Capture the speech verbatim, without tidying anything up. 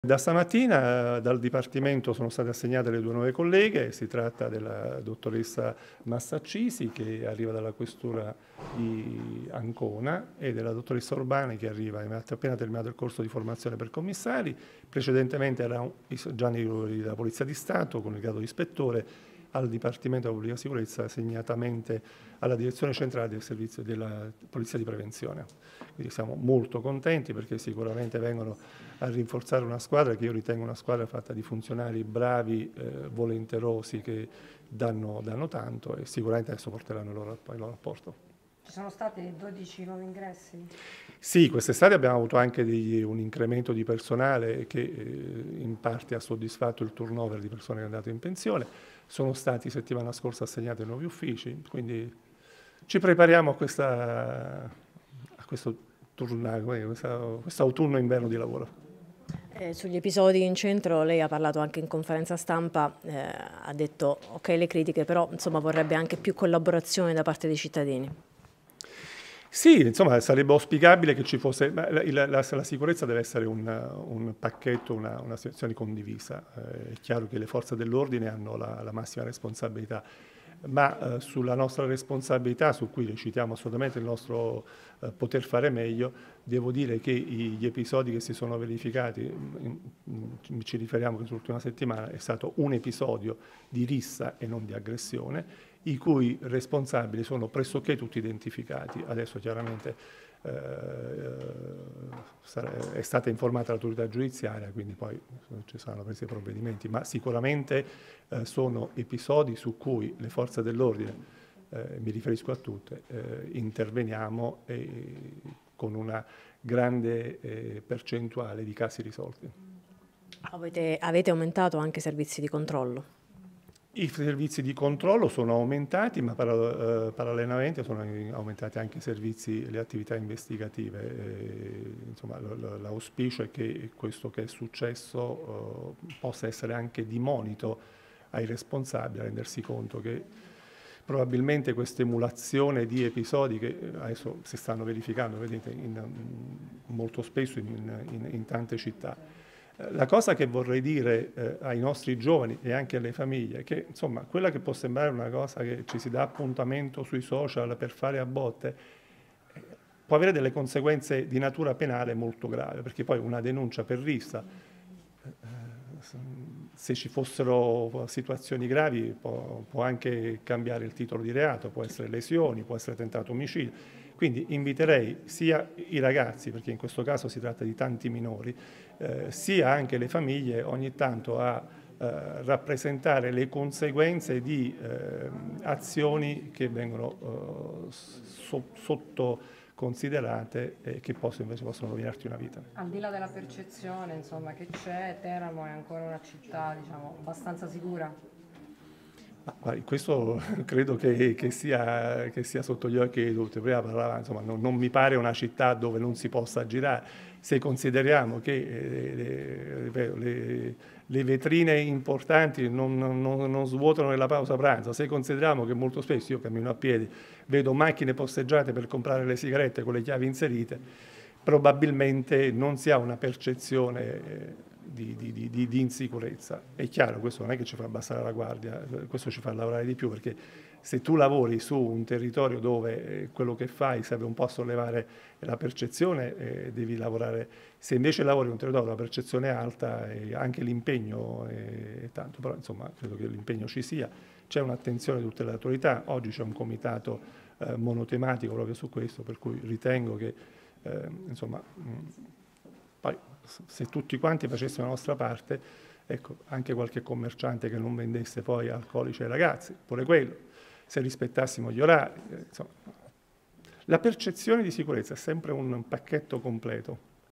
Da stamattina dal Dipartimento sono state assegnate le due nuove colleghe, si tratta della dottoressa Massaccisi che arriva dalla questura di Ancona e della dottoressa Urbani che arriva, ha appena terminato il corso di formazione per commissari, precedentemente erano Gianni Roveri della Polizia di Stato con il grado di ispettore, al Dipartimento della Pubblica Sicurezza, segnatamente alla Direzione Centrale del Servizio della Polizia di Prevenzione. Quindi siamo molto contenti perché sicuramente vengono a rinforzare una squadra che io ritengo una squadra fatta di funzionari bravi, eh, volenterosi, che danno, danno tanto e sicuramente adesso porteranno il loro, il loro apporto. Ci sono stati dodici nuovi ingressi? Sì, quest'estate abbiamo avuto anche degli, un incremento di personale che eh, in parte ha soddisfatto il turnover di persone che sono andate in pensione. Sono stati settimana scorsa assegnati nuovi uffici, quindi ci prepariamo a, questa, a questo autunno-inverno di lavoro. Eh, sugli episodi in centro lei ha parlato anche in conferenza stampa, eh, ha detto ok le critiche, però insomma vorrebbe anche più collaborazione da parte dei cittadini. Sì, insomma sarebbe auspicabile che ci fosse, la, la, la, la sicurezza deve essere un, un pacchetto, una, una situazione condivisa, eh, è chiaro che le forze dell'ordine hanno la, la massima responsabilità, ma eh, sulla nostra responsabilità, su cui recitiamo assolutamente il nostro eh, poter fare meglio, devo dire che gli episodi che si sono verificati, in, in, ci riferiamo che sull'ultima settimana, è stato un episodio di rissa e non di aggressione, i cui responsabili sono pressoché tutti identificati. Adesso chiaramente eh, è stata informata l'autorità giudiziaria, quindi poi ci saranno presi provvedimenti, ma sicuramente eh, sono episodi su cui le forze dell'ordine, eh, mi riferisco a tutte, eh, interveniamo e, con una grande eh, percentuale di casi risolti. Avete, avete aumentato anche i servizi di controllo? I servizi di controllo sono aumentati, ma para, eh, parallelamente sono aumentati anche i servizi, le attività investigative. E, insomma, l'auspicio è che questo che è successo eh, possa essere anche di monito ai responsabili, a rendersi conto che probabilmente questa emulazione di episodi che adesso si stanno verificando, vedete, in, molto spesso in, in, in tante città. La cosa che vorrei dire eh, ai nostri giovani e anche alle famiglie è che insomma quella che può sembrare una cosa che ci si dà appuntamento sui social per fare a botte eh, può avere delle conseguenze di natura penale molto gravi, perché poi una denuncia per rissa, eh, se ci fossero situazioni gravi può, può anche cambiare il titolo di reato, può essere lesioni, può essere tentato omicidio. Quindi inviterei sia i ragazzi, perché in questo caso si tratta di tanti minori, eh, sia anche le famiglie ogni tanto a eh, rappresentare le conseguenze di eh, azioni che vengono eh, so, sotto considerate e che possono, invece possono rovinarti una vita. Al di là della percezione insomma, che c'è, Teramo è ancora una città diciamo, abbastanza sicura? Ma questo credo che, che, sia, che sia sotto gli occhi di tutti. Prima parlava, insomma, non, non mi pare una città dove non si possa girare. Se consideriamo che eh, le, le, le vetrine importanti non, non, non svuotano nella pausa pranzo, se consideriamo che molto spesso io cammino a piedi, vedo macchine posteggiate per comprare le sigarette con le chiavi inserite, probabilmente non si ha una percezione Di, di, di, di insicurezza. È chiaro, questo non è che ci fa abbassare la guardia, questo ci fa lavorare di più, perché se tu lavori su un territorio dove quello che fai serve un po' a sollevare la percezione, eh, devi lavorare. Se invece lavori in un territorio dove la percezione è alta, eh, anche l'impegno è, è tanto, però insomma credo che l'impegno ci sia, c'è un'attenzione di tutte le autorità, oggi c'è un comitato eh, monotematico proprio su questo, per cui ritengo che eh, insomma mh, poi se tutti quanti facessimo la nostra parte, ecco, anche qualche commerciante che non vendesse poi alcolici ai ragazzi, pure quello, se rispettassimo gli orari, insomma, la percezione di sicurezza è sempre un pacchetto completo.